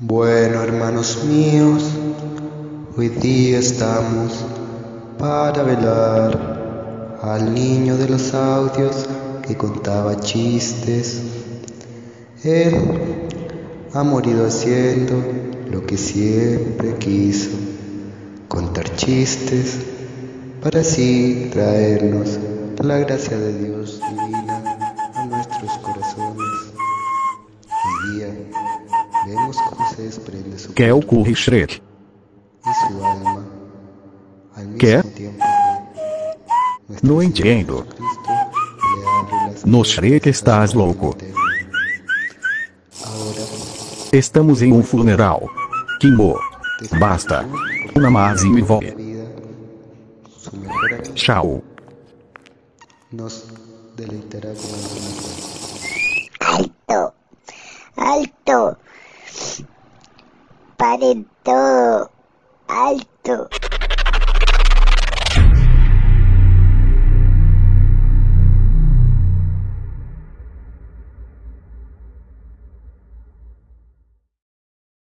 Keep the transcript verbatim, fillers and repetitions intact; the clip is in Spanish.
Bueno, hermanos míos, hoy día estamos para velar al niño de los audios que contaba chistes. Él ha morido haciendo lo que siempre quiso, contar chistes para así traernos la gracia de Dios divina a nuestros corazones. Hoy día vemos cómo se desprende su Quer o cuerpo curry Shrek? y su alma al Quer? mismo tiempo que nuestro No Señor entiendo. Jesucristo le abre las No puertas Shrek al estás reino louco. eterno. Ahora Estamos em um funeral. Kimbo. Basta. Uma mais e me vou. la vida, su mejor amigo Tchau. nos deleitará con alguna Alto, alto, paren todo, alto.